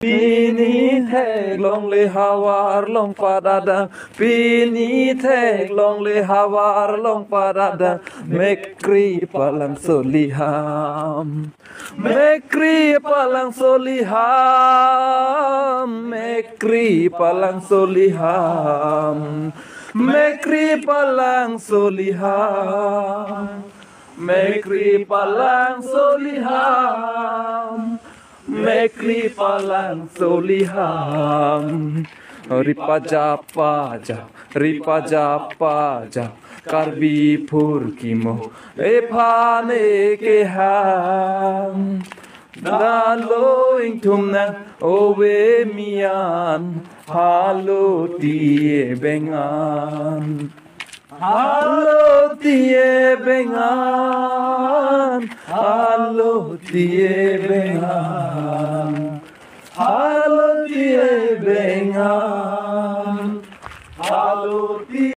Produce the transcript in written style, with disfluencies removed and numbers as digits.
ปีนี้แทกลงเลยฮาวารลงฟาดาดาปีนี้แทกลงเลยฮาวารลงฟาดาดาเมกรีปะลังโซลิฮามเมกรีปะลังโซลิฮามเมกรีปะลังโซลิฮามเมกรีปะลังโซลิฮามเมกรีปะลังโซลิฮามMekri palang soliham ripaja paja karbi purkimo ephane ke ham dalo ingtumna owe mian halo tie bengan Halo tie bengan Halo tie bengan Halo tie bengan Halo